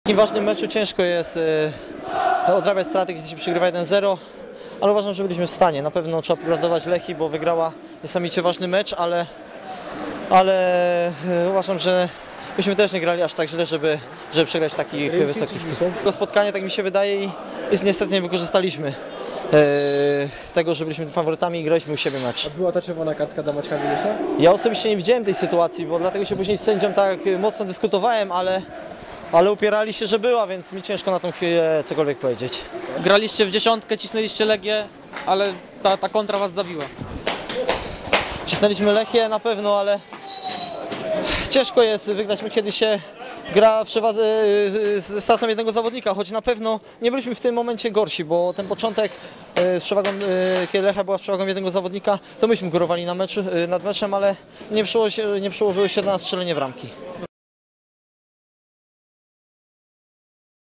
W takim ważnym meczu ciężko jest odrabiać straty, gdy się przegrywa 1-0, ale uważam, że byliśmy w stanie. Na pewno trzeba pogratulować Lechii, bo wygrała niesamowicie ważny mecz, ale uważam, że myśmy też nie grali aż tak źle, żeby przegrać takich wysokich. To spotkanie, tak mi się wydaje, i niestety nie wykorzystaliśmy tego, że byliśmy faworytami i graliśmy u siebie mecz. A była ta czerwona kartka dla Maćka Wilusa? Ja osobiście nie widziałem tej sytuacji, bo dlatego się później z sędzią tak mocno dyskutowałem, ale upierali się, że była, więc mi ciężko na tą chwilę cokolwiek powiedzieć. Graliście w dziesiątkę, cisnęliście Legię, ale ta kontra was zabiła. Cisnęliśmy Lechię na pewno, ale ciężko jest wygrać, kiedy się gra z stratą jednego zawodnika, choć na pewno nie byliśmy w tym momencie gorsi, bo ten początek z przewagą, kiedy Lechia była z przewagą jednego zawodnika, to myśmy górowali nad meczem, ale nie przełożyło się na strzelenie w ramki.